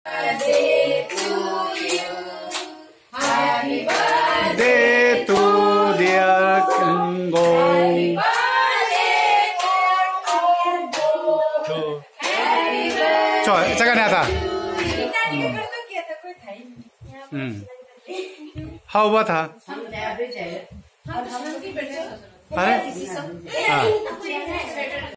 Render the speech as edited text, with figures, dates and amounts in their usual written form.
birthday to you. Happy birthday Day to dear Kangong. Trời, chắc cái này ta. How about her? अरे